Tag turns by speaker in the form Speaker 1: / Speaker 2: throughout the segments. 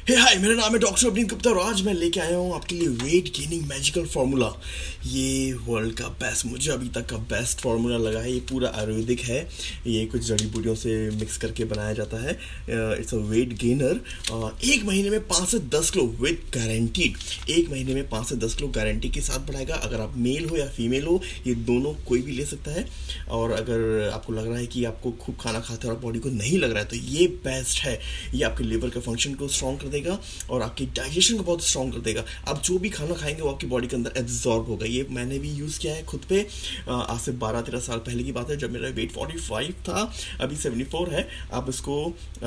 Speaker 1: हाय, मेरा नाम है डॉक्टर अभिनीत गुप्ता और आज मैं लेके आया हूँ आपके लिए वेट गेनिंग मैजिकल फार्मूला। ये वर्ल्ड का बेस्ट, मुझे अभी तक का बेस्ट फार्मूला लगा है। ये पूरा आयुर्वेदिक है, ये कुछ जड़ी बूटियों से मिक्स करके बनाया जाता है। It's a weight gainer. एक महीने में 5 से 10 किलो विद गारंटीड। एक महीने में 5 से 10 किलो गारंटी के साथ बढ़ाएगा। अगर आप मेल हो या फीमेल हो, ये दोनों कोई भी ले सकता है। और अगर आपको लग रहा है कि आपको खूब खाना खाते और बॉडी को नहीं लग रहा है, तो ये बेस्ट है। ये आपके लिवर के फंक्शन को स्ट्रॉन्ग कर देगा और आपकी डाइजेशन को बहुत स्ट्रॉन्ग कर देगा। आप जो भी खाना खाएंगे वो आपकी बॉडी के अंदर एब्जॉर्ब होगा। ये मैंने भी यूज़ किया है खुद पे। आज से 12-13 साल पहले की बात है, जब मेरा वेट 45 था, अभी 74 है। आप इसको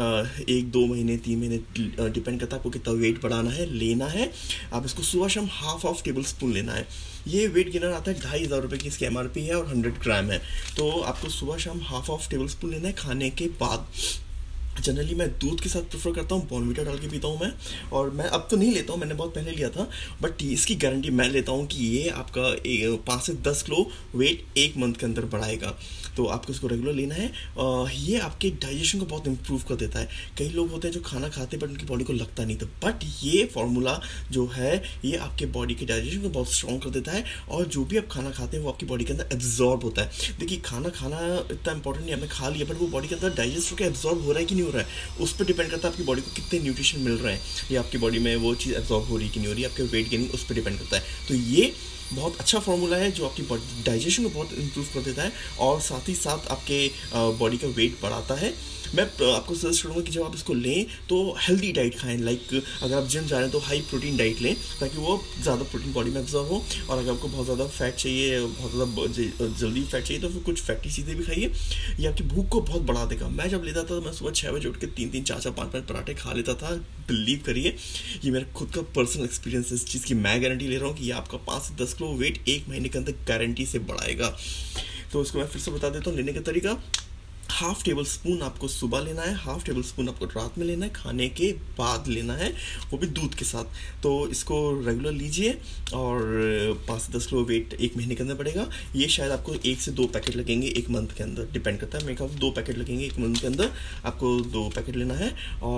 Speaker 1: 1-2 महीने 3 महीने डिपेंड करता है आपको कितना वेट बढ़ाना है, लेना है। आप इसको सुबह शाम हाफ टेबल स्पून लेना है। ये वेट गेनर आता है 2,500 रुपये की, इसकी MRP है और 100 ग्राम है। तो आपको सुबह शाम हाफ टेबल स्पून लेना है खाने के बाद। जनरली मैं दूध के साथ प्रेफर करता हूँ, बॉर्नवीटा डाल के पीता हूँ मैं। और मैं अब तो नहीं लेता हूँ, मैंने बहुत पहले लिया था, बट इसकी गारंटी मैं लेता हूँ कि ये आपका 5 से 10 किलो वेट 1 मंथ के अंदर बढ़ाएगा। तो आपको इसको रेगुलर लेना है। ये आपके डाइजेशन को बहुत इंप्रूव कर देता है। कई लोग होते हैं जो खाना खाते हैं बट उनकी बॉडी को लगता नहीं था, बट ये फार्मूला जो है ये आपके बॉडी के डाइजेशन को बहुत स्ट्रॉन्ग कर देता है। और जो भी आप खाना खाते हैं वो आपकी बॉडी के अंदर एब्जॉर्ब होता है। देखिए, खाना इतना इंपॉर्टेंट नहीं है, हमने खा लिया बट वो बॉडी के अंदर डाइजेस्ट होकर एब्जॉर्ब हो रहा है कि नहीं हो रहा है, उस पर डिपेंड करता है आपकी बॉडी को कितने न्यूट्रिशन मिल रहे हैं, या आपकी बॉडी में वो चीज़ एब्जॉर्ब हो रही है कि नहीं हो रही है। आपके वेट गेनिंग उस पर डिपेंड करता है। तो ये बहुत अच्छा फार्मूला है जो आपकी बॉडी डाइजेशन को बहुत इंप्रूव कर देता है और साथ ही साथ आपके बॉडी का वेट बढ़ाता है। मैं आपको सजेस्ट करूँगा कि जब आप इसको लें तो हेल्दी डाइट खाएं। लाइक अगर आप जिम जा रहे हैं तो हाई प्रोटीन डाइट लें ताकि वो ज़्यादा प्रोटीन बॉडी में एब्जॉर्ब हो। और अगर आपको बहुत ज़्यादा फैट चाहिए, बहुत ज़्यादा जल्दी फैट चाहिए, तो फिर कुछ फैटी चीज़ें भी खाइए। ये आपकी भूख को बहुत बढ़ा देगा। मैं जब लेता था तो मैं सुबह 6 बजे उठ के 3-3, 4-4, 5-5 पराठे खा लेता था। बिलीव करिए, ये मेरा खुद का पर्सनल एक्सपीरियंस है इस चीज़ की। मैं गारंटी ले रहा हूँ कि ये आपका 5 से 10 किलो वेट 1 महीने के अंदर गारंटी से बढ़ाएगा। तो इसको मैं फिर से बता देता हूँ। लेने का तरीका, हाफ टेबल स्पून आपको सुबह लेना है, हाफ टेबल स्पून आपको रात में लेना है, खाने के बाद लेना है, वो भी दूध के साथ। तो इसको रेगुलर लीजिए और 5 से 10 किलो वेट 1 महीने के अंदर बढ़ेगा। ये शायद आपको 1 से 2 पैकेट लगेंगे 1 मंथ के अंदर, डिपेंड करता है। मेरे ख्याल 2 पैकेट लगेंगे 1 मंथ के अंदर। आपको 2 पैकेट लेना है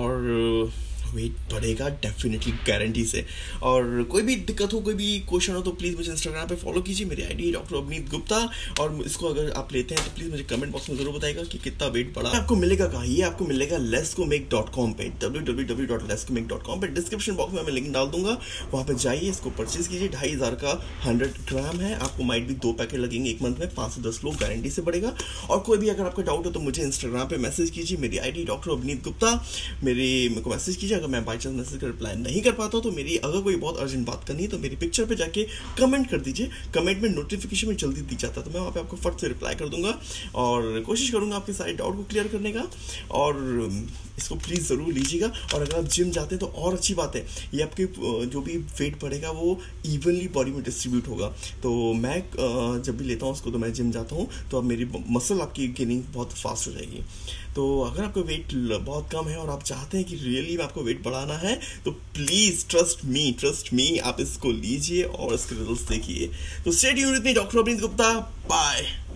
Speaker 1: और वेट बढ़ेगा डेफिनेटली, गारंटी से। और कोई भी दिक्कत हो, कोई भी क्वेश्चन हो तो प्लीज़ मुझे इंस्टाग्राम पे फॉलो कीजिए। मेरी आईडी डॉक्टर अभिनीत गुप्ता। और इसको अगर आप लेते हैं तो प्लीज़ मुझे कमेंट बॉक्स में ज़रूर बताइएगा कि कितना वेट बढ़ा। आपको मिलेगा कहाँ? ये आपको मिलेगा lescomake.com पे, www.lescomake.com पे। डिस्क्रिप्शन बॉक्स में मैं लिंक डाल दूंगा, वहाँ पे जाइए, इसको परचेज कीजिए। 2,500 का 100 ग्राम है। आपको माइट भी 2 पैकेट लगेंगे 1 मंथ में। 5 से 10 लोग गारंटी से बढ़ेगा। और कोई भी अगर आपका डाउट हो तो मुझे इंस्टाग्राम पे मैसेज कीजिए। मेरी आईडी डॉक्टर अभिनीत गुप्ता, मेरे को मैसेज कीजिए। अगर मैं बाई चांस मैसेज का रिप्लाई नहीं कर पाता तो मेरी अगर कोई बहुत अर्जेंट बात करनी है तो मेरी पिक्चर पे जाके कमेंट कर दीजिए। कमेंट में नोटिफिकेशन में जल्दी दी जाता है, तो मैं वहाँ पे आपको फट से रिप्लाई कर दूंगा और कोशिश करूंगा आपके सारे डाउट को क्लियर करने का। और इसको प्लीज़ ज़रूर लीजिएगा। और अगर आप जिम जाते हैं तो और अच्छी बात है, ये आपके जो भी वेट बढ़ेगा वो इवनली बॉडी में डिस्ट्रीब्यूट होगा। तो मैं जब भी लेता हूँ उसको, तो मैं जिम जाता हूँ तो अब मेरी मसल आपकी गेनिंग बहुत फास्ट हो जाएगी। तो अगर आपका वेट बहुत कम है और आप चाहते हैं कि रियली में आपको वेट बढ़ाना है तो प्लीज़ ट्रस्ट मी, आप इसको लीजिए और इसके रिजल्ट्स देखिए। तो stay tuned with me, doctor Abhineet Gupta. Bye.